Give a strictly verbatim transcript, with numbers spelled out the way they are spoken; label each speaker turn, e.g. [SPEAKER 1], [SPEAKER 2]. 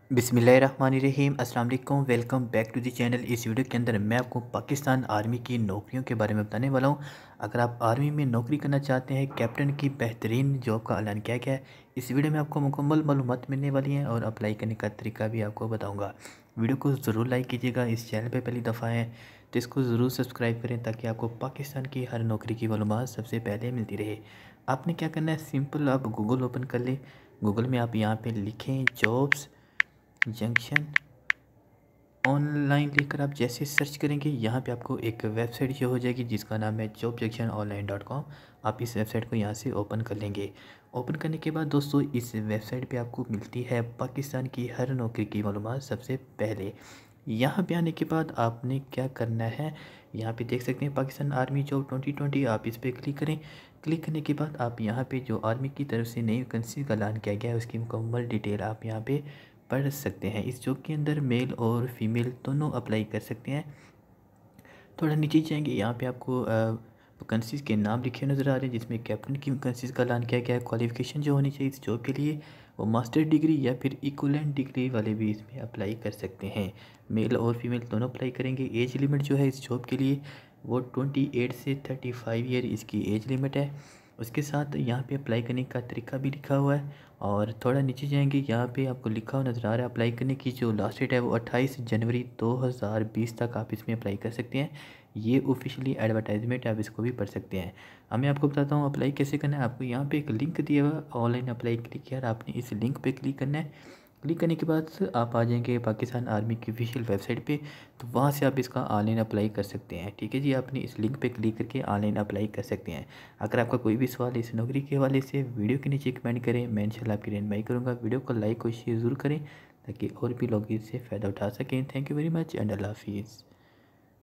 [SPEAKER 1] बिस्मिल्लाहिर्रहमानिर्रहीम अस्सलाम वालेकुम। Welcome back to the channel. इस वीडियो के अंदर मैं आपको पाकिस्तान आर्मी की नौकरियों के बारे में बताने वाला हूं। अगर आप आर्मी में नौकरी करना चाहते हैं, कैप्टन की बेहतरीन जॉब का ऐलान किया गया है। इस वीडियो में आपको मुकम्मल मालूमात मिलने वाली हैं और अप्लाई करने का तरीका भी आपको बताऊँगा। वीडियो को ज़रूर लाइक कीजिएगा। इस चैनल पर पहली दफ़ा है तो इसको ज़रूर सब्सक्राइब करें ताकि आपको पाकिस्तान की हर नौकरी की मालूमात सबसे पहले मिलती रहे। आपने क्या करना है, सिंपल आप गूगल ओपन कर लें। गूगल में आप यहाँ पे लिखें जॉब्स जंक्शन ऑनलाइन लिखकर आप जैसे सर्च करेंगे यहाँ पे आपको एक वेबसाइट जो हो जाएगी जिसका नाम है job junction online dot com. आप इस वेबसाइट को यहाँ से ओपन कर लेंगे। ओपन करने के बाद दोस्तों इस वेबसाइट पे आपको मिलती है पाकिस्तान की हर नौकरी की मालूमात सबसे पहले। यहाँ पे आने के बाद आपने क्या करना है, यहाँ पे देख सकते हैं Pakistan army job twenty twenty. आप इस पर क्लिक करें। क्लिक करने के बाद आप यहाँ पे जो आर्मी की तरफ से नई वैकेंसी का ऐलान किया गया है उसकी मुकम्मल डिटेल आप यहाँ पे पढ़ सकते हैं। इस जॉब के अंदर मेल और फीमेल दोनों अप्लाई कर सकते हैं। थोड़ा नीचे जाएंगे, यहाँ पे आपको वैकेंसीज़ के नाम लिखे नज़र आ रहे हैं जिसमें कैप्टन की वैकेंसीज़ का ऐलान किया गया है। क्वालिफिकेशन जो होनी चाहिए इस जॉब के लिए वो मास्टर डिग्री या फिर इक्वलेंट डिग्री वाले भी इसमें अप्लाई कर सकते हैं। मेल और फीमेल दोनों अप्लाई करेंगे। एज लिमिट जो है इस जॉब के लिए वो ट्वेंटी एट से थर्टी फाइव ईयर इसकी एज लिमिट है। उसके साथ यहाँ पे अप्लाई करने का तरीका भी लिखा हुआ है। और थोड़ा नीचे जाएंगे, यहाँ पे आपको लिखा हुआ नज़र आ रहा है अप्लाई करने की जो लास्ट डेट है वो अट्ठाईस जनवरी दो हज़ार बीस तक आप इसमें अप्लाई कर सकते हैं। ये ऑफिशियली एडवर्टाइजमेंट है, आप इसको भी पढ़ सकते हैं। अब मैं आपको बताता हूँ अप्लाई कैसे करना है। आपको यहाँ पे एक लिंक दिया हुआ ऑनलाइन अप्लाई क्लिक किया, आपने इस लिंक पे क्लिक करना है। क्लिक करने के बाद आप आ जाएंगे पाकिस्तान आर्मी की ऑफिशियल वेबसाइट पे, तो वहाँ से आप इसका ऑनलाइन अप्लाई कर सकते हैं। ठीक है जी, आपने इस लिंक पे क्लिक करके ऑनलाइन अप्लाई कर सकते हैं। अगर आपका कोई भी सवाल इस नौकरी के हवाले से वीडियो के नीचे कमेंट करें, मैं इंशाल्लाह आपकी रहनुमाई करूँगा। वीडियो को लाइक और शेयर ज़रूर करें ताकि और भी लोग इससे फ़ायदा उठा सकें। Thank you very much and अल्लाह हाफिज़।